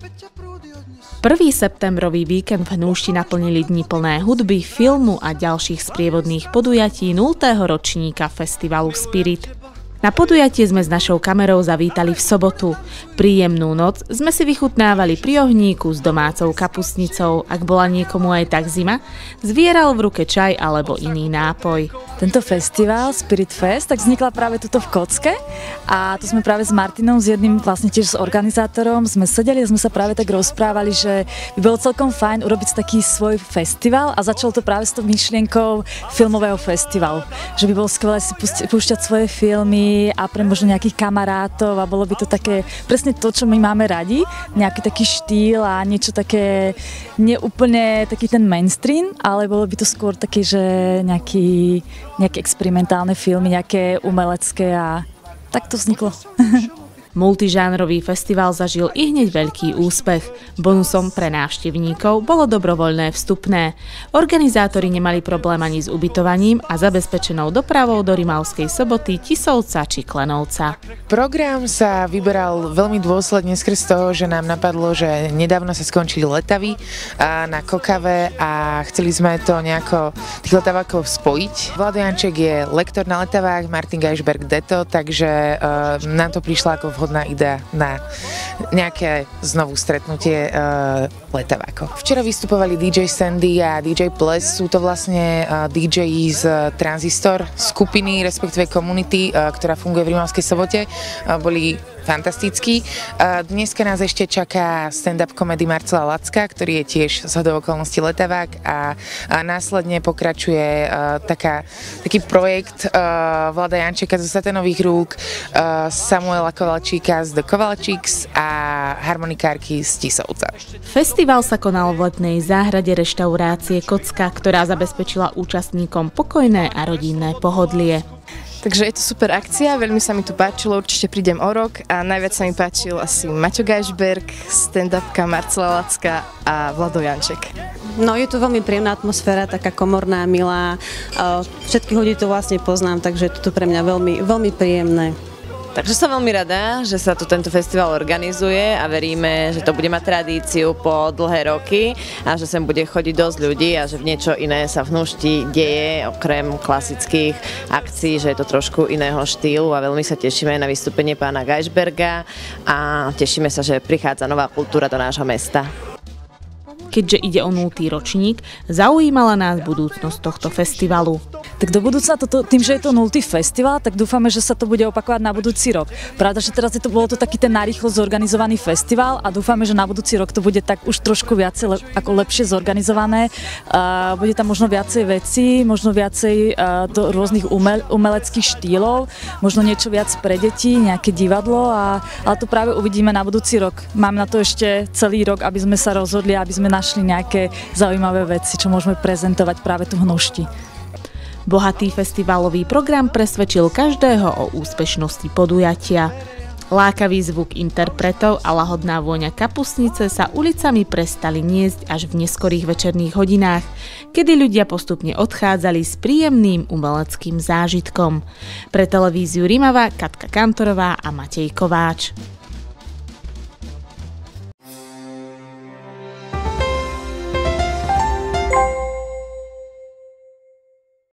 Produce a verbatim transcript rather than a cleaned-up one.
Prvý septembrový víkend v Hnúšti naplnili dni plné hudby, filmu a ďalších sprievodných podujatí nultého ročníka festivalu Spirit. Na podujatie sme s našou kamerou zavítali v sobotu. Príjemnú noc sme si vychutnávali pri ohníku s domácou kapustnicou. Ak bola niekomu aj tak zima, zvieral v ruke čaj alebo iný nápoj. Tento festival Spirit Fest tak vznikla práve tuto v Kocke a tu sme práve s Martinom, s jedným vlastne tiež s organizátorom, sme sedeli a sme sa práve tak rozprávali, že by bolo celkom fajn urobiť taký svoj festival a začalo to práve s tou myšlienkou filmového festivalu. Že by bolo skvelé si púšťať svoje filmy a pre možno nejakých kamarátov a bolo by to také presne to, čo my máme radi, nejaký taký štýl a niečo také neúplne taký ten mainstream, ale bolo by to skôr také, že nejaký nejaké experimentálne filmy, nejaké umelecké a tak to vzniklo. Multižánrový festival zažil i hneď veľký úspech. Bonusom pre návštevníkov bolo dobrovoľné vstupné. Organizátori nemali problém ani s ubytovaním a zabezpečenou dopravou do Rimavskej Soboty, Tisovca či Klenovca. Program sa vyberal veľmi dôsledne skrz toho, že nám napadlo, že nedávno sa skončili letavy na Kokave a chceli sme to nejako tých letavákov spojiť. Vlado Janček je lektor na letavách, Martin Geisberg deto, takže nám to prišlo ako vhodná idea na nejaké znovu stretnutie uh, letavákov. Včera vystupovali dý džej Sandy a dý džej Ples, sú to vlastne uh, dí džeji z Transistor skupiny, respektíve komunity, uh, ktorá funguje v Rimavskej Sobote. Uh, boli fantastický. Dneska nás ešte čaká stand-up komedy Marcela Lacka, ktorý je tiež zhodou okolností letavák a, a následne pokračuje uh, taká, taký projekt uh, Vlada Jančeka zo Satanových rúk, uh, Samuela Kovalčíka z The Kovalčíks a harmonikárky z Tisovca. Festival sa konal v letnej záhrade reštaurácie Kocka, ktorá zabezpečila účastníkom pokojné a rodinné pohodlie. Takže je to super akcia, veľmi sa mi tu páčilo, určite prídem o rok a najviac sa mi páčil asi Maťo Geisberg, stand-upka Marcela Lacka a Vlado Janček. No je to veľmi príjemná atmosféra, taká komorná, milá, všetkých ľudí tu vlastne poznám, takže je to tu pre mňa veľmi, veľmi príjemné. Takže som veľmi rada, že sa tu tento festival organizuje a veríme, že to bude mať tradíciu po dlhé roky a že sem bude chodiť dosť ľudí a že v niečo iné sa v Hnúšti deje, okrem klasických akcií, že je to trošku iného štýlu a veľmi sa tešíme na vystúpenie pána Geisberga a tešíme sa, že prichádza nová kultúra do nášho mesta. Keďže ide o nultý ročník, zaujímala nás budúcnosť tohto festivalu. Tak do budúcna, toto, tým, že je to nultý festival, tak dúfame, že sa to bude opakovať na budúci rok. Pravda, že teraz je to, bolo to taký ten narýchlo zorganizovaný festival a dúfame, že na budúci rok to bude tak už trošku viacej, le, ako lepšie zorganizované. Uh, bude tam možno viacej vecí, možno viacej uh, do rôznych umel, umeleckých štýlov, možno niečo viac pre deti, nejaké divadlo, a, ale to práve uvidíme na budúci rok. Máme na to ešte celý rok, aby sme sa rozhodli, aby sme našli nejaké zaujímavé veci, čo môžeme prezentovať práve tu v Hnúšti. Bohatý festivalový program presvedčil každého o úspešnosti podujatia. Lákavý zvuk interpretov a lahodná vôňa kapustnice sa ulicami prestali niesť až v neskorých večerných hodinách, kedy ľudia postupne odchádzali s príjemným umeleckým zážitkom. Pre televíziu Rimava Katka Kantorová a Matej Kováč.